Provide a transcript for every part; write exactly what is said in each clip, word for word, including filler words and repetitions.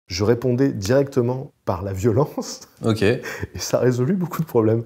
Je répondais directement par la violence. Ok. Et ça a résolu beaucoup de problèmes.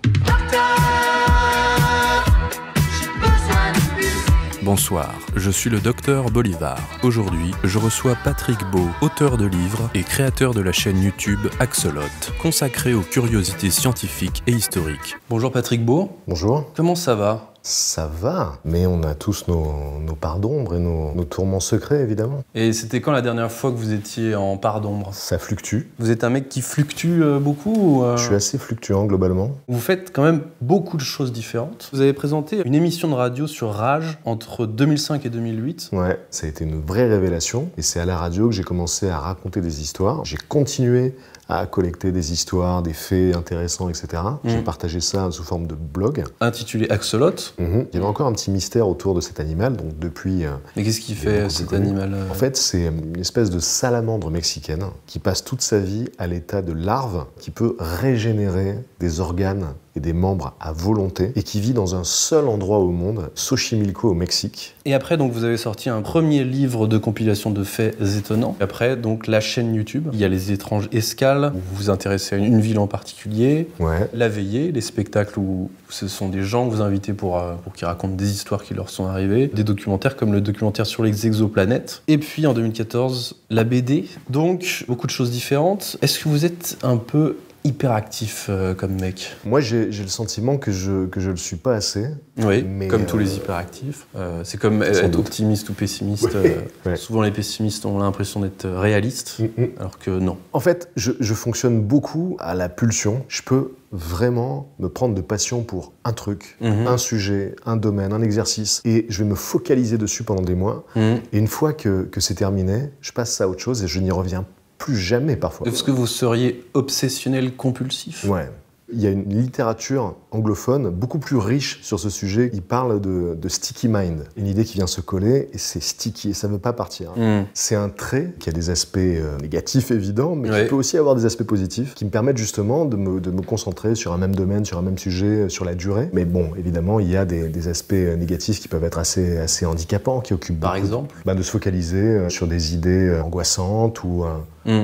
Bonsoir, je suis le docteur Bolivar. Aujourd'hui, je reçois Patrick Beau, auteur de livres et créateur de la chaîne YouTube Axolot, consacrée aux curiosités scientifiques et historiques. Bonjour Patrick Beau. Bonjour. Comment ça va? Ça va, mais on a tous nos, nos parts d'ombre et nos, nos tourments secrets, évidemment. Et c'était quand la dernière fois que vous étiez en part d'ombre? Ça fluctue. Vous êtes un mec qui fluctue euh, beaucoup ou, euh... Je suis assez fluctuant, globalement. Vous faites quand même beaucoup de choses différentes. Vous avez présenté une émission de radio sur Rage entre deux mille cinq et deux mille huit. Ouais, ça a été une vraie révélation. Et c'est à la radio que j'ai commencé à raconter des histoires. J'ai continué à collecter des histoires, des faits intéressants, et cetera. Mmh. J'ai partagé ça sous forme de blog. Intitulé Axolot. Mmh. Il y avait encore un petit mystère autour de cet animal, donc depuis... Euh, Mais qu'est-ce qu'il fait, cet animal euh... En fait, c'est une espèce de salamandre mexicaine qui passe toute sa vie à l'état de larve, qui peut régénérer des organes et des membres à volonté, et qui vit dans un seul endroit au monde, Xochimilco au Mexique. Et après, donc, vous avez sorti un premier livre de compilation de faits étonnants. Après, donc, la chaîne YouTube. Il y a les étranges escales, où vous vous intéressez à une ville en particulier. Ouais. La veillée, les spectacles où ce sont des gens que vous invitez pour, euh, pour qu'ils racontent des histoires qui leur sont arrivées. Des documentaires comme le documentaire sur les exoplanètes. Et puis, en deux mille quatorze, la B D. Donc, beaucoup de choses différentes. Est-ce que vous êtes un peu hyperactif euh, comme mec? Moi, j'ai le sentiment que je que je le suis pas assez. Oui, mais comme euh... tous les hyperactifs. Euh, c'est comme être doute. optimiste ou pessimiste. Oui. Euh, ouais. Souvent, les pessimistes ont l'impression d'être réalistes, mm-hmm. alors que non. En fait, je, je fonctionne beaucoup à la pulsion. Je peux vraiment me prendre de passion pour un truc, mm-hmm. un sujet, un domaine, un exercice, et je vais me focaliser dessus pendant des mois. Mm-hmm. Et une fois que, que c'est terminé, je passe à autre chose et je n'y reviens plus jamais parfois. Est-ce que vous seriez obsessionnel compulsif? Ouais. Il y a une littérature anglophone beaucoup plus riche sur ce sujet. Il parle de, de sticky mind, une idée qui vient se coller et c'est sticky et ça ne veut pas partir. Mm. C'est un trait qui a des aspects euh, négatifs évidents, mais ouais. qui peut aussi avoir des aspects positifs qui me permettent justement de me, de me concentrer sur un même domaine, sur un même sujet, sur la durée. Mais bon, évidemment, il y a des, des aspects négatifs qui peuvent être assez, assez handicapants, qui occupent Par beaucoup exemple de, bah, de se focaliser sur des idées angoissantes ou... Euh, mm.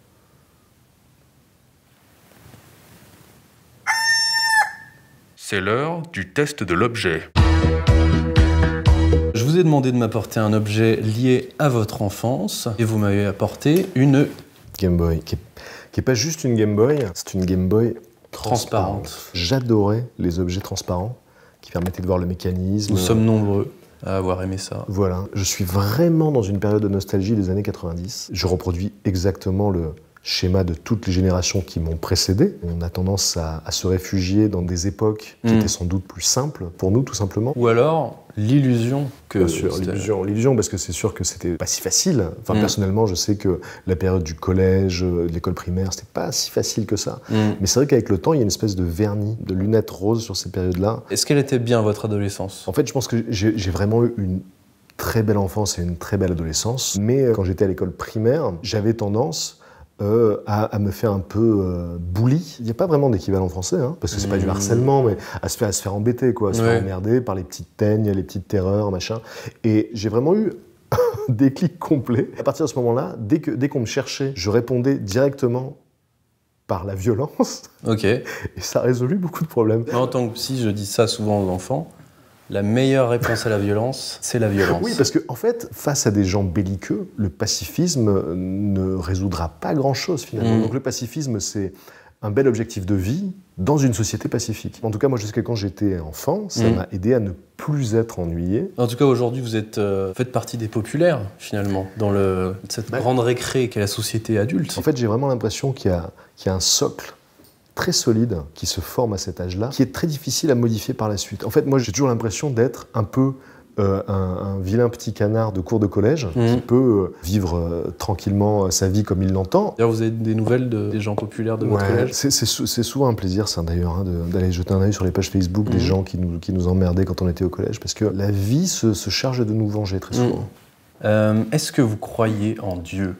C'est l'heure du test de l'objet. Je vous ai demandé de m'apporter un objet lié à votre enfance et vous m'avez apporté une Game Boy, qui n'est pas juste une Game Boy, c'est une Game Boy transparente. transparente. J'adorais les objets transparents qui permettaient de voir le mécanisme. Nous sommes nombreux à avoir aimé ça. Voilà, je suis vraiment dans une période de nostalgie des années quatre-vingt-dix. Je reproduis exactement le schéma de toutes les générations qui m'ont précédé. On a tendance à, à se réfugier dans des époques qui mmh. étaient sans doute plus simples pour nous, tout simplement. Ou alors l'illusion que... Bien sûr, l'illusion, l'illusion, parce que c'est sûr que c'était pas si facile. Enfin, mmh. personnellement, je sais que la période du collège, de l'école primaire, c'était pas si facile que ça. Mmh. Mais c'est vrai qu'avec le temps, il y a une espèce de vernis, de lunettes roses sur ces périodes-là. Est-ce qu'elle était bien, votre adolescence? En fait, je pense que j'ai, j'ai vraiment eu une très belle enfance et une très belle adolescence. Mais quand j'étais à l'école primaire, j'avais tendance... Euh, à, à me faire un peu euh, bully. Il n'y a pas vraiment d'équivalent français, hein, parce que c'est mmh. pas du harcèlement, mais à se faire, à se faire embêter, quoi, à se ouais. faire emmerder par les petites teignes, les petites terreurs, machin. Et j'ai vraiment eu un déclic complet. À partir de ce moment-là, dès que, dès qu'on me cherchait, je répondais directement par la violence. Ok. Et ça a résolu beaucoup de problèmes. En tant que psy, je dis ça souvent aux enfants. La meilleure réponse à la violence, c'est la violence. Oui, parce qu'en en fait, face à des gens belliqueux, le pacifisme ne résoudra pas grand-chose finalement. Mmh. Donc le pacifisme, c'est un bel objectif de vie dans une société pacifique. En tout cas, moi, je sais que quand j'étais enfant, ça mmh. m'a aidé à ne plus être ennuyé. En tout cas, aujourd'hui, vous êtes, euh, faites partie des populaires, finalement, dans le, cette bah, grande récré qu'est la société adulte. En fait, j'ai vraiment l'impression qu'il y a, qu'il y a un socle très solide qui se forme à cet âge-là, qui est très difficile à modifier par la suite. En fait, moi, j'ai toujours l'impression d'être un peu euh, un, un vilain petit canard de cours de collège mmh. qui peut euh, vivre euh, tranquillement sa vie comme il l'entend. D'ailleurs, vous avez des nouvelles de, des gens populaires de ouais, votre collège? C'est, c'est, c'est souvent un plaisir, ça, d'ailleurs, hein, d'aller jeter un œil sur les pages Facebook mmh. des gens qui nous, qui nous emmerdaient quand on était au collège, parce que la vie se, se charge de nous venger très souvent. Mmh. Euh, est-ce que vous croyez en Dieu?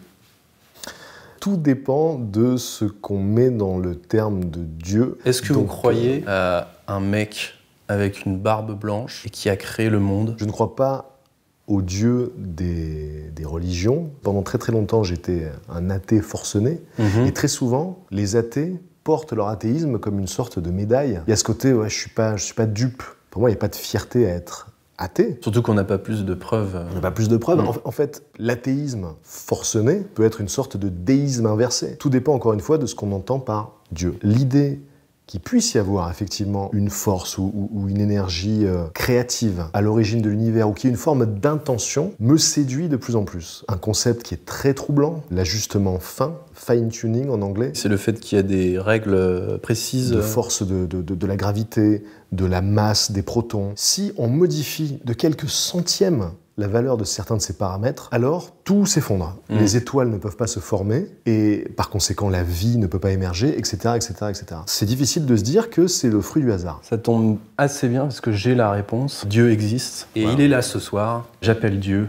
Tout dépend de ce qu'on met dans le terme de Dieu. Est-ce que Donc, vous croyez euh, à un mec avec une barbe blanche et qui a créé le monde? Je ne crois pas aux dieux des, des religions. Pendant très très longtemps, j'étais un athée forcené. Mmh. Et très souvent, les athées portent leur athéisme comme une sorte de médaille. Il y a ce côté, ouais, je suis pas, je suis pas dupe. Pour moi, il n'y a pas de fierté à être athée. Surtout qu'on n'a pas plus de preuves. On n'a pas plus de preuves. Mmh. En, en fait, l'athéisme forcené peut être une sorte de déisme inversé. Tout dépend encore une fois de ce qu'on entend par Dieu. L'idée qu'il puisse y avoir effectivement une force ou, ou, ou une énergie euh, créative à l'origine de l'univers, ou qu'il y ait une forme d'intention, me séduit de plus en plus. Un concept qui est très troublant, l'ajustement fin, fine-tuning en anglais. C'est le fait qu'il y a des règles précises. De force de, de, de, de la gravité, de la masse des protons. Si on modifie de quelques centièmes la valeur de certains de ces paramètres, alors tout s'effondre. Mmh. Les étoiles ne peuvent pas se former et par conséquent la vie ne peut pas émerger, et cetera, et cetera, et cetera. C'est difficile de se dire que c'est le fruit du hasard. Ça tombe assez bien parce que j'ai la réponse. Dieu existe et wow. Il est là ce soir. J'appelle Dieu.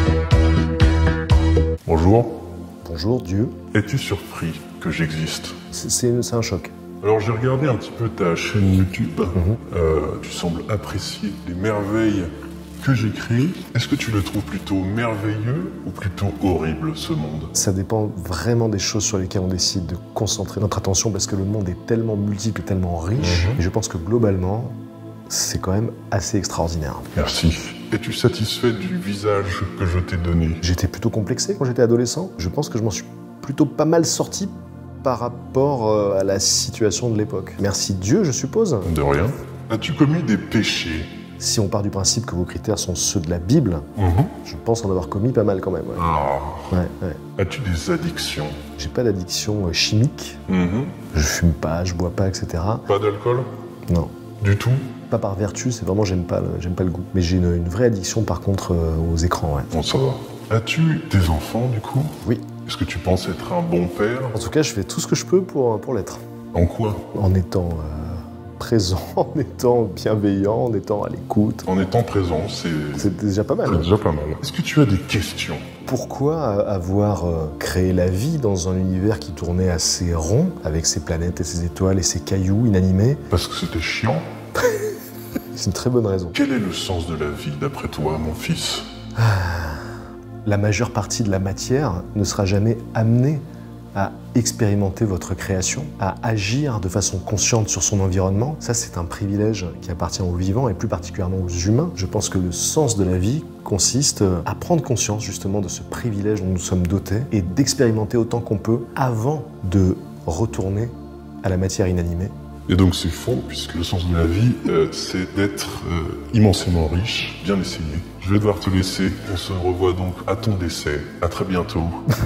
Bonjour. Bonjour Dieu. Es-tu surpris que j'existe? C'est un choc. Alors j'ai regardé un petit peu ta chaîne YouTube. Mmh. Euh, tu sembles apprécier les merveilles que j'ai créé. Est-ce que tu le trouves plutôt merveilleux ou plutôt horrible, ce monde? Ça dépend vraiment des choses sur lesquelles on décide de concentrer notre attention parce que le monde est tellement multiple, tellement riche. Mmh. Et je pense que globalement, c'est quand même assez extraordinaire. Merci. Es-tu satisfait du visage que je t'ai donné? J'étais plutôt complexé quand j'étais adolescent. Je pense que je m'en suis plutôt pas mal sorti par rapport à la situation de l'époque. Merci Dieu, je suppose. De rien. As-tu commis des péchés? Si on part du principe que vos critères sont ceux de la Bible, mmh. je pense en avoir commis pas mal quand même. Ouais. Oh. Ouais, ouais. As-tu des addictions? J'ai pas d'addiction euh, chimique. Mmh. Je fume pas, je bois pas, et cetera. Pas d'alcool? Non. Du tout? Pas par vertu, c'est vraiment j'aime pas, j'aime pas le goût. Mais j'ai une, une vraie addiction par contre euh, aux écrans. Ouais. Bon, ça va. As-tu des enfants du coup? Oui. Est-ce que tu penses être un bon père? En tout cas, je fais tout ce que je peux pour, pour l'être. En quoi? En étant euh, présent, en étant bienveillant, en étant à l'écoute. En étant présent, c'est... C'est déjà pas mal. C'est déjà pas mal. Est-ce que tu as des questions? Pourquoi avoir euh, créé la vie dans un univers qui tournait assez rond, avec ses planètes et ses étoiles et ses cailloux inanimés? Parce que c'était chiant. C'est une très bonne raison. Quel est le sens de la vie, d'après toi, mon fils? La majeure partie de la matière ne sera jamais amenée à expérimenter votre création, à agir de façon consciente sur son environnement. Ça, c'est un privilège qui appartient aux vivants et plus particulièrement aux humains. Je pense que le sens de la vie consiste à prendre conscience justement de ce privilège dont nous sommes dotés et d'expérimenter autant qu'on peut avant de retourner à la matière inanimée. Et donc c'est faux, puisque le sens de la vie, euh, c'est d'être euh, immensément riche. Bien essayé. Je vais devoir te laisser. On se revoit donc à ton décès. À très bientôt.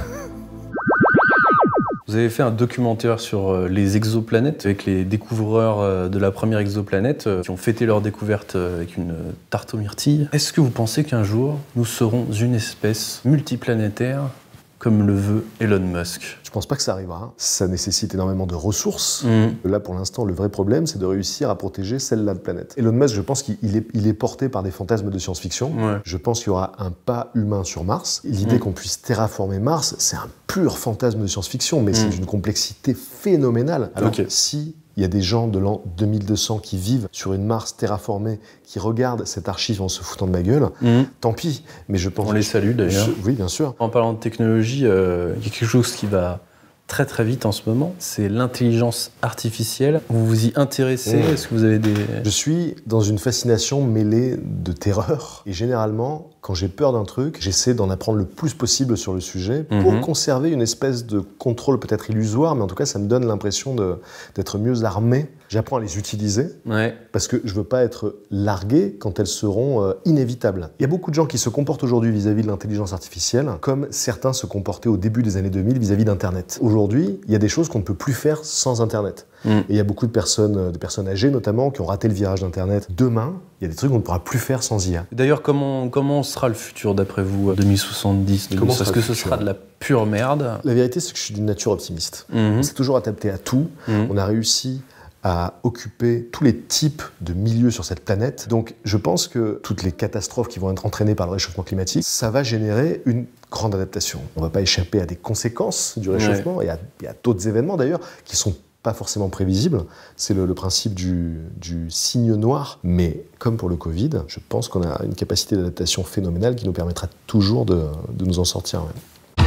Vous avez fait un documentaire sur les exoplanètes avec les découvreurs de la première exoplanète qui ont fêté leur découverte avec une tarte aux myrtilles. Est-ce que vous pensez qu'un jour, nous serons une espèce multiplanétaire comme le veut Elon Musk? Je pense pas que ça arrivera. Ça nécessite énormément de ressources. Mmh. Là, pour l'instant, le vrai problème, c'est de réussir à protéger celle-là de planète. Elon Musk, je pense qu'il est, il est porté par des fantasmes de science-fiction. Ouais. Je pense qu'il y aura un pas humain sur Mars. L'idée mmh. qu'on puisse terraformer Mars, c'est un pur fantasme de science-fiction, mais mmh. c'est d'une complexité phénoménale. Alors, okay. si il y a des gens de l'an deux mille deux cents qui vivent sur une Mars terraformée, qui regardent cette archive en se foutant de ma gueule, mmh. tant pis. Mais je pense. On les salue d'ailleurs. Je... Oui, bien sûr. En parlant de technologie, euh, il y a quelque chose qui va très très vite en ce moment, c'est l'intelligence artificielle. Vous vous y intéressez? Mmh. Est-ce que vous avez des... Je suis dans une fascination mêlée de terreur. Et généralement, quand j'ai peur d'un truc, j'essaie d'en apprendre le plus possible sur le sujet pour mmh. conserver une espèce de contrôle peut-être illusoire, mais en tout cas, ça me donne l'impression d'être mieux armé. J'apprends à les utiliser ouais. parce que je veux pas être largué quand elles seront euh, inévitables. Il y a beaucoup de gens qui se comportent aujourd'hui vis-à-vis de l'intelligence artificielle comme certains se comportaient au début des années deux mille vis-à-vis d'Internet. Aujourd'hui, il y a des choses qu'on ne peut plus faire sans Internet. Mm. Et il y a beaucoup de personnes, de personnes âgées notamment, qui ont raté le virage d'Internet. Demain, il y a des trucs qu'on ne pourra plus faire sans I A. D'ailleurs, comment, comment sera le futur d'après vous, deux mille soixante-dix? Est-ce que ce sera de la pure merde? La vérité, c'est que je suis d'une nature optimiste. Mm-hmm. C'est toujours adapté à tout. Mm. On a réussi à occuper tous les types de milieux sur cette planète. Donc je pense que toutes les catastrophes qui vont être entraînées par le réchauffement climatique, ça va générer une grande adaptation. On ne va pas échapper à des conséquences du réchauffement. Ouais. Il y a, il y a d'autres événements d'ailleurs qui sont pas forcément prévisible. C'est le, le principe du, du signe noir. Mais comme pour le Covid, je pense qu'on a une capacité d'adaptation phénoménale qui nous permettra toujours de, de nous en sortir. Ouais.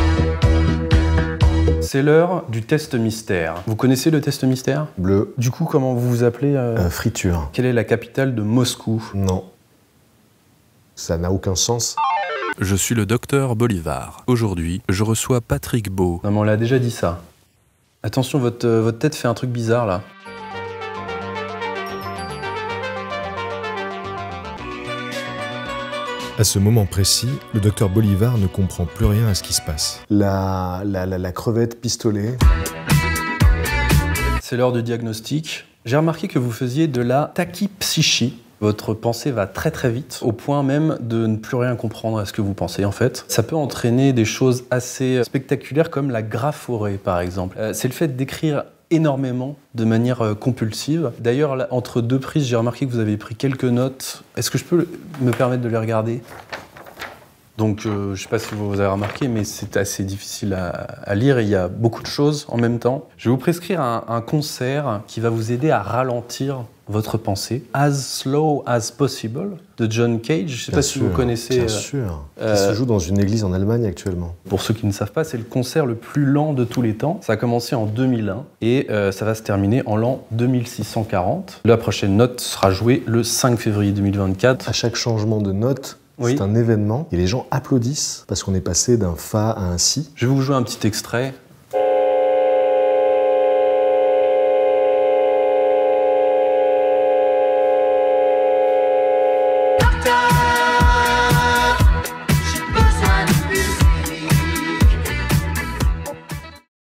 C'est l'heure du test mystère. Vous connaissez le test mystère? Bleu. Du coup, comment vous vous appelez euh... Euh, friture. Quelle est la capitale de Moscou? Non. Ça n'a aucun sens. Je suis le docteur Bolivar. Aujourd'hui, je reçois Patrick Beau. Non mais on l'a déjà dit ça. Attention, votre, euh, votre tête fait un truc bizarre là. À ce moment précis, le docteur Bolivar ne comprend plus rien à ce qui se passe. La, la, la, la crevette pistolet. C'est l'heure du diagnostic. J'ai remarqué que vous faisiez de la tachypsychie. Votre pensée va très très vite, au point même de ne plus rien comprendre à ce que vous pensez en fait. Ça peut entraîner des choses assez spectaculaires comme la graphorrhée par exemple. Euh, c'est le fait d'écrire énormément de manière euh, compulsive. D'ailleurs, là, entre deux prises, j'ai remarqué que vous avez pris quelques notes. Est-ce que je peux me permettre de les regarder? Donc, euh, je ne sais pas si vous avez remarqué, mais c'est assez difficile à, à lire et il y a beaucoup de choses en même temps. Je vais vous prescrire un, un concert qui va vous aider à ralentir votre pensée. As Slow as Possible de John Cage. Je ne sais Bien pas sûr, si vous connaissez. Bien euh, sûr. euh, Qui se joue dans une église en Allemagne actuellement. Pour ceux qui ne savent pas, c'est le concert le plus lent de tous les temps. Ça a commencé en deux mille un et euh, ça va se terminer en l'an deux mille six cent quarante. La prochaine note sera jouée le cinq février deux mille vingt-quatre. À chaque changement de note, Oui. c'est un événement et les gens applaudissent parce qu'on est passé d'un fa à un si. Je vais vous jouer un petit extrait